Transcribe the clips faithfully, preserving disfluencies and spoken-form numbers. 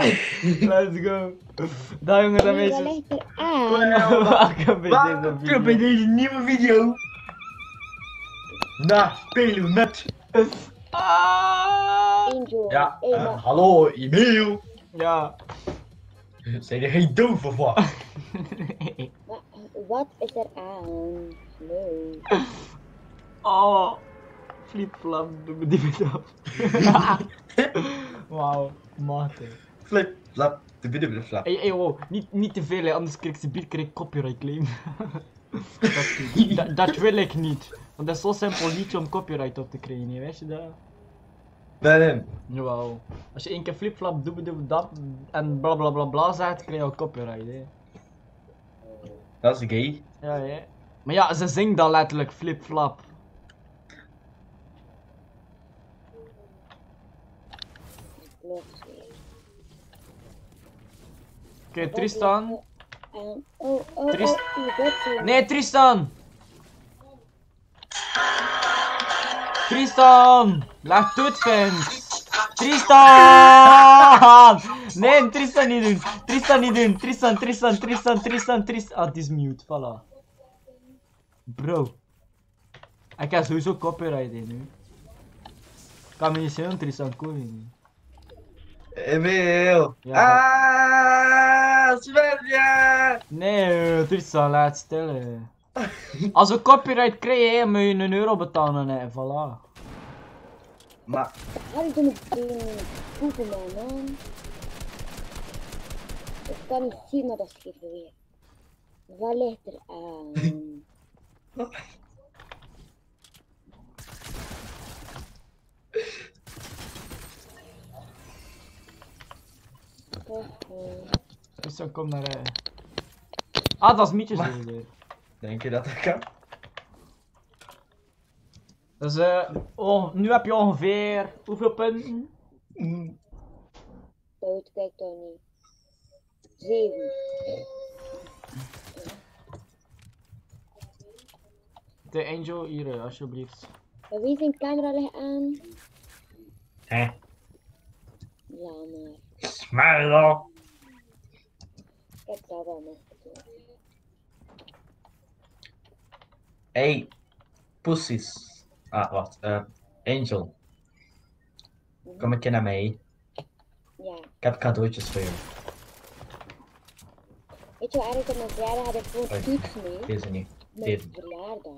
Let's go. Daar jongens en meisjes. Wat ligt er aan? Welkom bij deze Welkom bij video. deze nieuwe video. Na spelen met. Ah. Angel. Ja, Hey, uh, maar hallo Emiel. Ja. Zijn er geen doof of wat? Nee. wa- wat is er aan? Hallo. Oh. Flip-flap, doe me die met af. Wauw, mate. Flip, flap, de binnen flap. Hey, hey, wow, niet, niet te veel, hè, anders krijg ik bier krijg ik copyright claim. dat, dat, dat wil ik niet. Want dat is zo simpel liedje om copyright op te krijgen, hè, weet je dat? Nee, nee. Jawel. Als je één keer flip-flap doe, doe dat en bla bla bla bla zegt, krijg je al copyright, hè. Dat is gay. Ja, ja. Maar ja, ze zingt dan letterlijk flip-flap. Klopt. Oké, Tristan. En, oh, oh, Tris- oh, die botsen. Nee, Tristan! Tristan! Laat het, fans! Tristan! Nee, Tristan niet doen! Tristan niet doen! Tristan, Tristan, Tristan, Tristan, Tristan. Ah, het is mute, voilà. Bro. Ik heb sowieso copyright in nu. Kan me niet zeggen, Tristan, kom je niet. Emiel. Ja, Ah, Sverige. Nee, eh, Tristan, laat stil. hè. Als we copyright krijgen, moet je een euro betalen. Hè. Voilà. Maar, Ga je met die voeten, man? Ik kan niet zien, maar dat is geen weer. Wat ligt er aan? Oh, oh. Tristan, kom naar rijden. Ah, dat is Mietjes weer. denk je dat dat kan? Dus eh, oh, nu heb je ongeveer hoeveel punten? Mm. Dood, kijk dan niet. Zeven. De Angel hier, eh, alsjeblieft. Bij wie zijn camera ligt aan? Hé, Laat maar. smile. Kijk daar wel nog. Hey, pussies. Ah, wacht. eh Angel. Kom een keer naar mij. Ja. Ik heb cadeautjes voor jou. Weet je wat eigenlijk op mijn verjaardag had ik gewoon Oei. toets mee? Deze niet. Met Deze. verjaardag.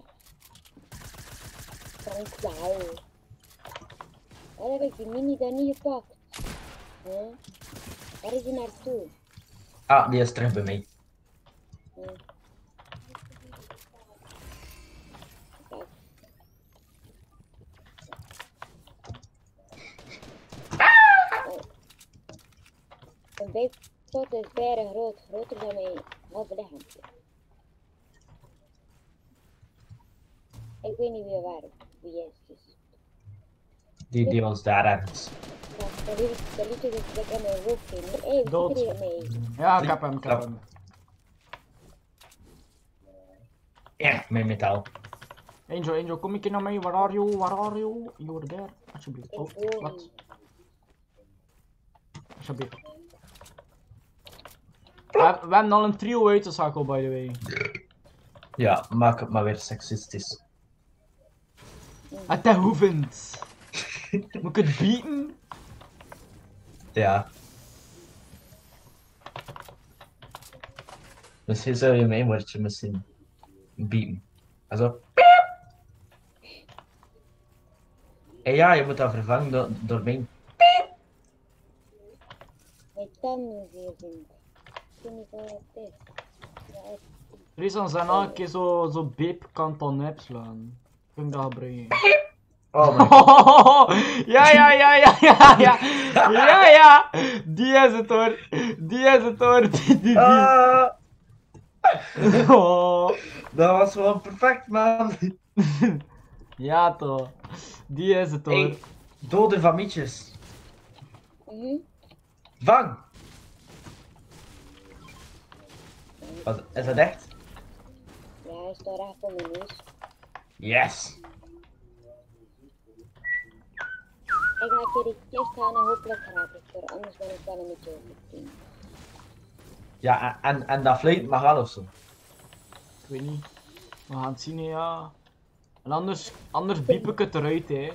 Frank, wauw. Waarom heb ik die mini dan niet gepakt? Huh? Waar is die naartoe? Ah, die is terug bij mij. Huh? Kijk. Oh. Een bijpot is bijna groot, groter dan mijn halve lichaampje. Ik weet niet wie waar, wie is dus. Die, die was daar ergens. Ja, dat liet ik- dat liet ik dus lekker in mijn hoofd in. Hé, hey, Dood. wie zit er mee? Ja, ik heb hem, ik heb hem. Ja, mijn metaal. Angel, Angel, kom een keer naar mij. Where are you? Where are you? You're there. Alsjeblieft. Ik Oh, hoor wat? niet. Alsjeblieft. We, we hebben al een trio uitgeschakeld, by the way. Ja, maak het maar weer seksistisch. Het dat hoevend. Moet ik het bieten? Ja. Misschien zou je mijn woordje misschien bieden. Also. En ja, je moet dat vervangen door, door mijn. Mijn tanden weer vind. Ik weet niet wat het is. Ja, het- Tristan zijn al een keer zo, zo beep kan dan nep slaan. Kun ik dat gebruiken? Oh mijn ja, ja, ja, ja, ja, ja. Ja, ja. Die is het hoor. Die is het hoor. Die, die, die. Ah, Oh. dat was wel perfect, man. Ja toch. Die is het hoor. Hey, dode van mietjes. Mhm. Vang! Wat, is dat echt? Ja, hij staat recht voor mijn neus. Yes! Ik ga een keer die kist halen en hopelijk raak ik er, anders ben ik wel een beetje over het team. Ja, en, en dat fluit mag wel of zo. Ik weet niet. We gaan het zien, hè, ja. En anders, anders biep ik het eruit, hè.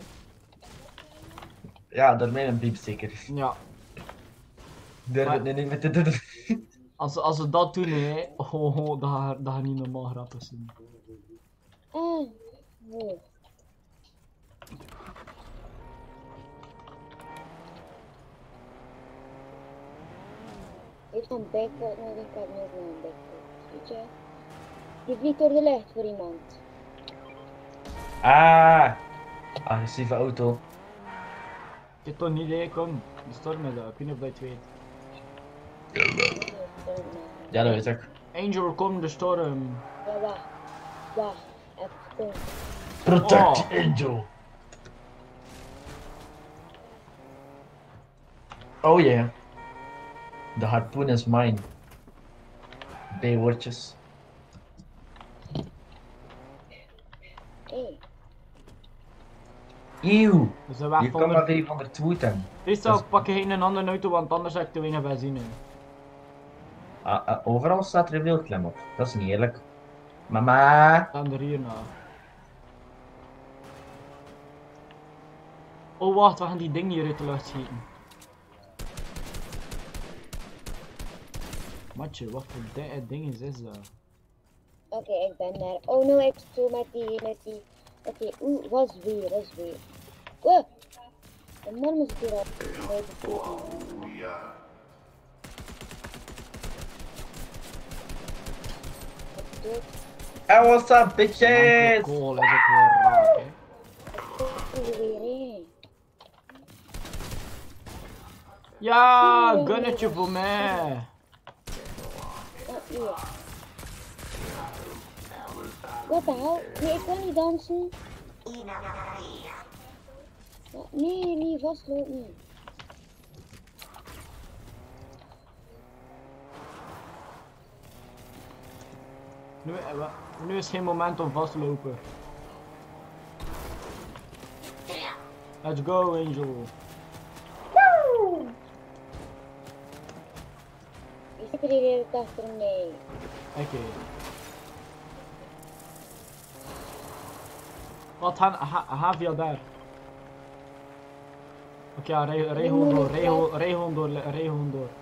Ja, door mij een piep zeker. Ja. Durf Maar- het nu niet meer te doen. Als, als we dat doen, hè. Oh, oh, dat gaat dat gaat niet normaal grappig zijn. Ah, nee. Heeft een backpot nodig, ik heb nu ook nog een backpot. Weet je? Die vliegt door de lucht voor iemand. Ah, agressieve auto. Ik heb toch niet, hè. Kom. De storm is dat. Ik weet niet of dat je het weet. Ja, dat weet ik. Angel, kom de storm. Ja, wacht. Wacht. Even komen. Protect Oh. the angel. Oh yeah. De harpoen is mine. B-woordjes. Hé. Eeuw. We zijn weg Je van kan maar de... vijfhonderd tweeten. Tristan, Dat is- pak je geen andere auto, want anders heb ik te weinig benzine. Ah, ah, overal staat er veel klem op. Dat is niet eerlijk. Mama. Dan er hierna. Oh wacht, we gaan die ding hier uit de lucht schieten. Matje, wat voor di ding is is dat? Oké, ik ben daar. Oh no, ik sto met die, met die. Oké, oeh, was weer, was weer. Wow. Een man is hier al. Nee, dat is niet. Wat doet? Hey, what's up, En bitches? kool is ook wel raak, hè. Wat doet weer, hé? Ja, gunnetje voor mij. Oh, hier. Wat de hel? Nee, ik kan niet dansen. Ja, nee, nee, vastlopen. Nu, eh, wa- nu is geen moment om vast te lopen. Let's go, Angel. Je zit er hier de hele dag achter mee. Oké. Wat, ha, ha, Havia daar? Oké, ja, rij, rij gewoon door, rij, gewoon- rij gewoon door, rij gewoon door.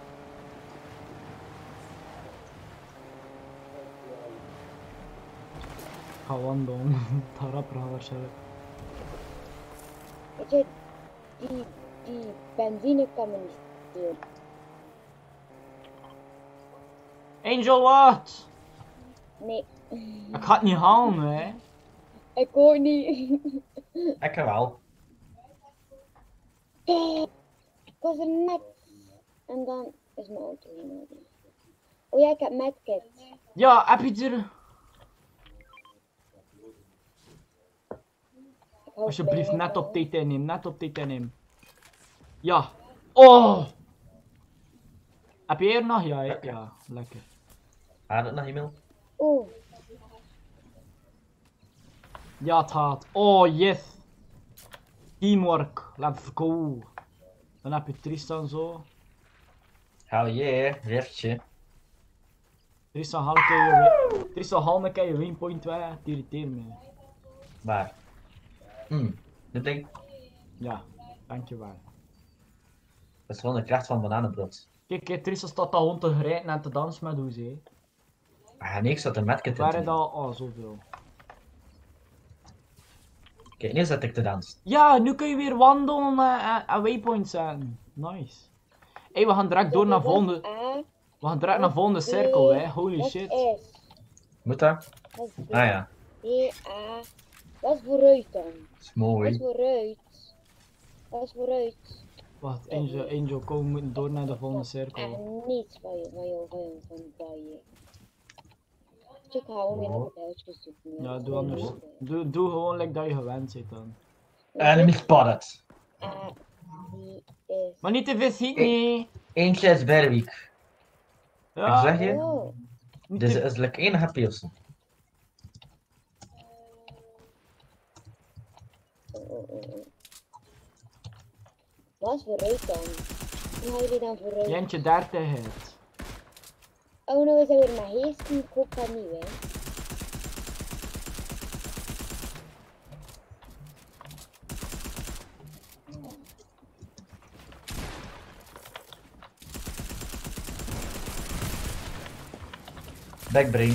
Ga wandelen, het rapper gaan waarschijnlijk. Weet je, die, die benzine kan me niet stelen. Angel, wat? Nee, Ik ga het niet halen, hè. ik hoor niet. Ik wel. Ik was er net. En dan is mijn auto in orde. Oh ja, ik heb medkit. Ja, heb je het er? Ik hou Alsjeblieft, bij net me. op tijd innemen, net op tijd innemen. Ja. Oh! Heb je er nog? Ja, hè? Ja, lekker. Had het nog e-mail? Oeh, Ja, het gaat. Oh, yes. Teamwork, let's go. Dan heb je Tristan zo. Hell yeah, riftje. Tristan, haal een keer je win- Tristan, haal een keer je winpoint weg. Het irriteert me. Waar? Hm, dit ding. Ja, dankjewel. Dat is gewoon de kracht van bananenbrood. Kijk, kijk, Tristan staat daar gewoon te grijpen en te dansen met hoe ze. Ah nee, ik zat een medkit in Waar te is nemen. dat? Oh, zoveel. Kijk, nu zet ik te dansen. Ja, nu kun je weer wandelen eh, en, en waypoints zetten. Nice. Hey, we gaan direct door naar volgende. A, We gaan direct naar volgende cirkel, hè. Holy dat shit. is. Moet dat? Dat is B. Ah ja, B, A. Dat is vooruit dan. dat is Dat is mooi. vooruit. Dat is vooruit. Wacht, Angel, Angel, kom, we moeten door naar de volgende Echt cirkel. niets van je, van je, van je, van je. Check hou weer nog wat huisjes zoeken. Ja, doe anders. Doe, doe gewoon like dat je gewend zit dan. Enemy spotted. A, die is. Maar niet te veel schieten, nee. Eentje is very weak. Ik Ja, zeg je, Oh, niet dus te... is like één H P of zo. oh, oh, oh, oh. Wat vooruit dan? Hoe ga jullie dan vooruit? Jentje dertig het. Oh, nou is dat weer mijn geest, ik hoop dat niet, hè. Backbrain.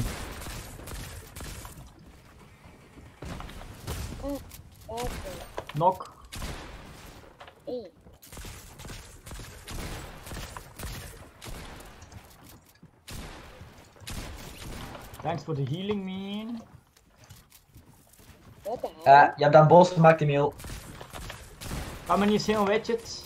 Ah, wacht. Nok. Hé. Thanks for the healing, man. Wat de hel? Uh, je hebt dat boos gemaakt, Emiel. Kan me niet zien, weet je het?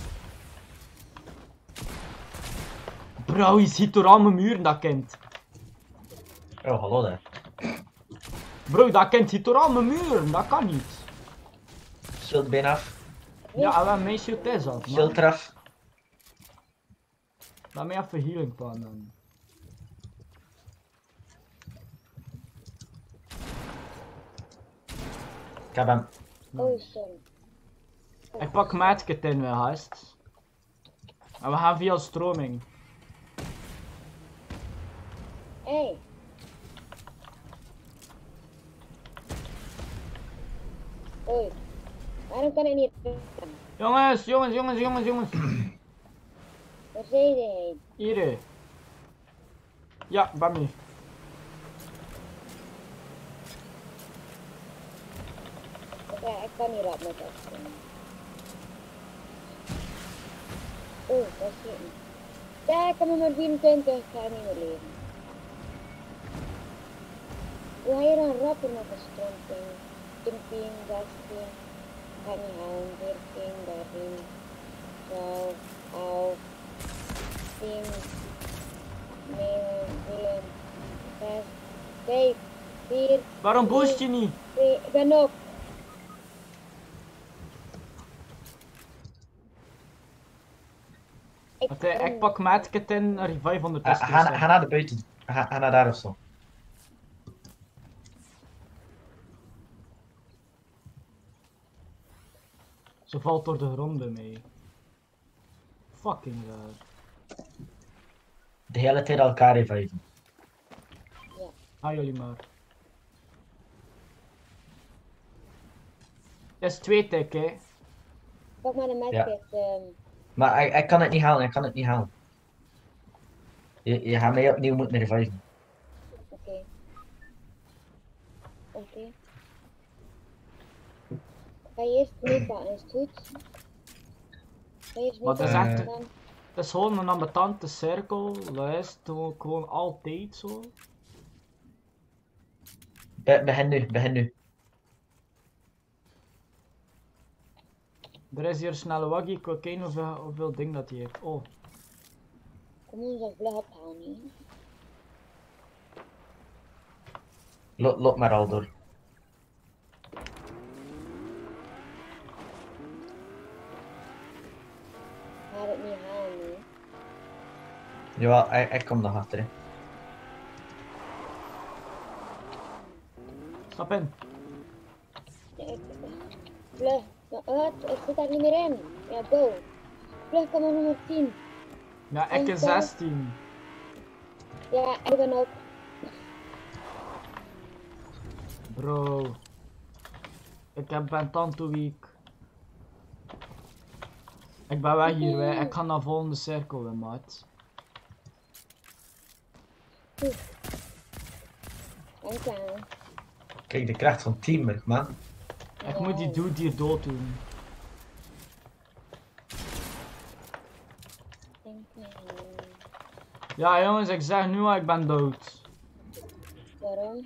Bro, je ziet door al mijn muren, dat kind. Oh, hallo daar. Bro, dat kind ziet door al mijn muren, dat kan niet. Shield been af. Ja, wel mijn shield is af, Shield man. eraf. Laat mij even healing pan dan. Ik heb hem. Oh, sorry. Ik pak medkit in, we haast. En we gaan via stroming. Hé. Hey. Oei. Waarom kan ik niet... Jongens, jongens, jongens, jongens, jongens. Waar zei hij? Hier. hè. Ja, bij mij. Oké, ik kan niet rap met dat springen. Oeh, dat is niet. Ja, ik heb hem maar vierentwintig, ik ga niet meer leven. Hoe ga je dan rapper met de stromping? tien, zestien, ga niet halen, veertien, dertien, twaalf, elf, tien, negen, zeven, zes, vijf, vier, Waarom boost je niet? twee, ik ben op. Ik, Want, eh, ik pak medkit in, een revive Uh, ondertussen. ga, ga naar de buiten. Ga, ga naar daar of zo. Ze valt door de grond bij mij. Fucking raar. De hele tijd elkaar reviven. Ga jullie maar. Het is twee tik, hè. pak maar een Ja. medkit. ehm Maar ik, ik kan het niet halen, ik kan het niet halen. Je, je gaat mij opnieuw moeten reviven. Oké. Oké. Ga je eerst mee pakken, is het goed? Ga je eerst mee Maar dat is pakken echt- dan? Het is gewoon een ambetante cirkel. Dat is het gewoon- gewoon altijd zo. Be begin nu, begin nu. Er is hier een snelle waggie. Ik wil kijken hoeveel, hoeveel ding dat hij heeft. Oh. Kom ons nog vlug ophalen, hè. Lo loop maar al door. Ga het niet halen, hè. Jawel, ik, ik kom nog achter. Hè. Stap in. Ja, ik... Vlug. Ja, wat? Het zit daar niet meer in. Ja, go. Vlug, kom maar nummer tien. Ja, ik is zestien. Ja, ik ben ook. Bro. Ik heb ben tanto weak. Ik ben weg hier, wij. Ik ga naar de volgende cirkel, hè, maat. Dankjewel. Kijk, de kracht van teamwork, man. Ik moet die dude hier dood doen. Dankjewel. Ja, jongens, ik zeg nu al, ik ben dood. Waarom?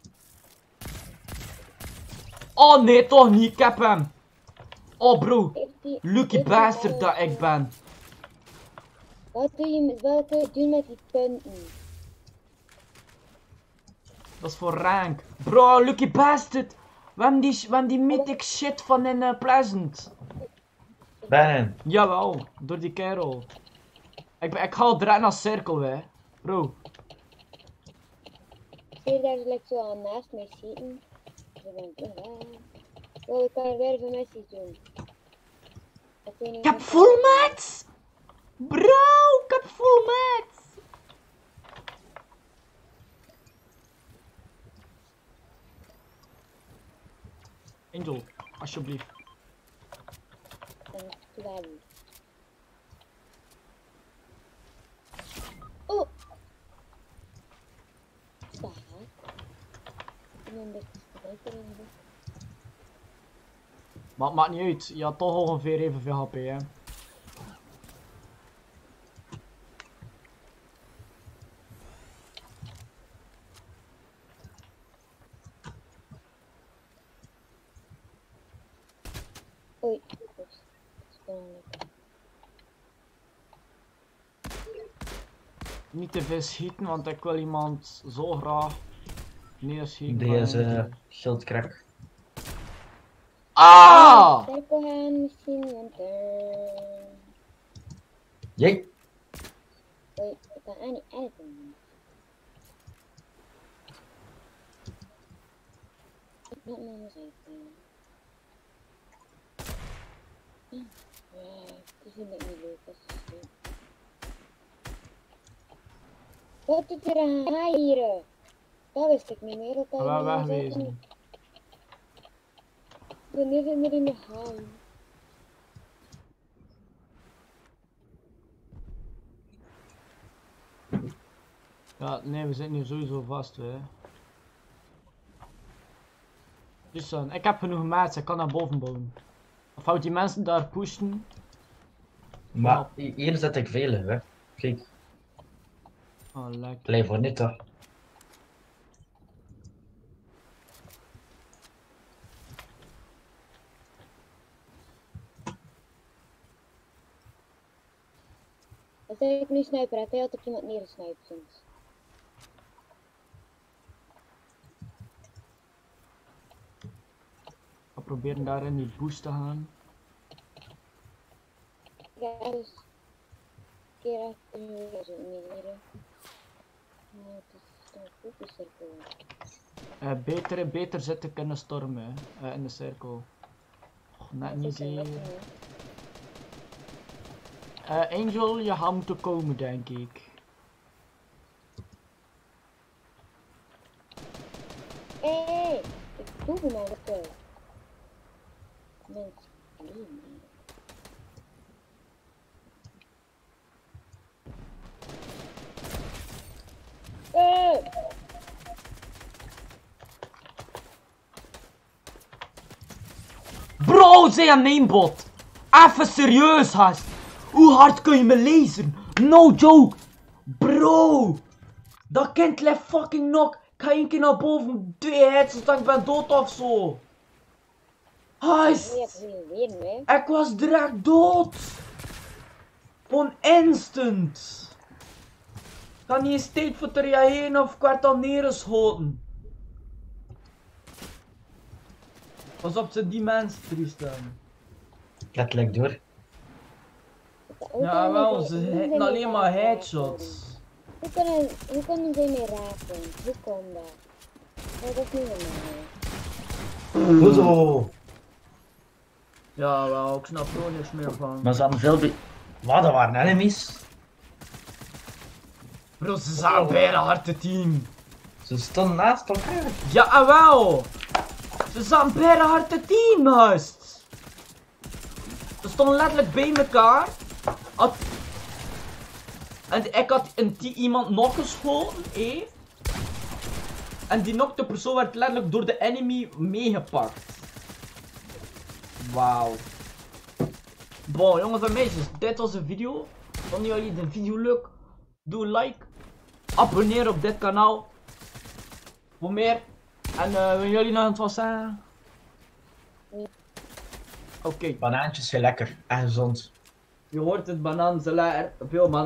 Oh nee, toch niet, ik heb hem. Oh bro, Heeft die... lucky heeft die bastard dat alles- ik ben. Wat doe je met... Wat kun je doen met die punten? Dat is voor rank. Bro, lucky bastard. We hebben die, we hebben die mythic shit van in uh, Pleasant. Ben. Jawel, door die kerel. Ik, ben- ik ga al direct naar cirkel, hè. Bro. Zie je daar like zo aan naast mij zitten? Ze denken, ah. Oh, ik kan weer even missies doen. Ik heb full mats! Bro, ik heb full mats! Angel, alsjeblieft. Dankjewel. Oh! Wat? Ik ben een beetje sterker in de... Maar het maakt niet uit, je had toch ongeveer evenveel H P, hè. Oei, dat is belangrijk. Niet te veel schieten, want ik wil iemand zo graag neerschieten. Deze schildkrak. Ah! Cirkel gaan misschien, want er... Jee! Oei, ik kan aan niet editen. Ik ben maar eens even. Ja, die vind ik niet leuk, dat is leuk. Wat doet er een haai hier? Dat wist ik niet meer. Dat dat Wel in de wegwezen. Wanneer zijn er in de haai? Ja, nee, we zitten hier sowieso vast, hè. Dus dan, ik heb genoeg maats, ik kan naar boven bouwen. Of houdt die mensen daar pushen? Maar hier zet ik veel in, hè. Kijk, Oh, lekker. play voor niet toch. Als ik nu sniper heb, hij had ik iemand neergesniped soms. Ik ga proberen daar in die boost te gaan. Ja, dus... Een keer achter zo neer. Nou, het is toch goed een cirkel. Uh, beter, beter zit ik in de storm, hè. Uh, in de cirkel. Och, net niet zeer. Uh, Angel, je gaat moeten komen, denk ik. Hé, hey, ik doe me maar wat. Mensen, alleen maar. Hey! Bro, zij aan mijn bot! Even serieus, gast! Hoe hard kun je me lezen? No joke! Bro! Dat kind left fucking knock! Ik ga één keer naar boven, twee hits, zodat ik ben dood of zo! Gast! Je hebt geen weer, hè? Ik was direct dood! Gewoon instant! Ik had niet eens tijd voor te reageren of ik werd al neergeschoten. Pas op, ze die mensen drie staan. Letterlijk door. Ja, wel, ze hitten alleen maar headshots. Hoe kunnen, hoe kunnen zij mij raken? Hoe komt dat? Ja, dat is niet normaal. Hoezo? Ja, wel, ik snap er ook niks meer van. Maar ze hadden veel be... Wat, dat waren enemies? Bro, ze zaten bijna hard te team. Ze stonden naast elkaar. Ja, wel. Ze zaten bijna hard te team, gast. Ze stonden letterlijk bij elkaar. Had... En ik had een iemand nog geschoten, hé. En die nokte persoon werd letterlijk door de enemy meegepakt. Wauw. Bon, jongens en meisjes, dit was de video. Vonden jullie de video leuk? Doe een like. Abonneer op dit kanaal. Voor meer. En uh, willen jullie nog wat zeggen? Oké. Okay. Banaantjes zijn lekker en gezond. Je hoort het, banaan, ze lekker. Veel man.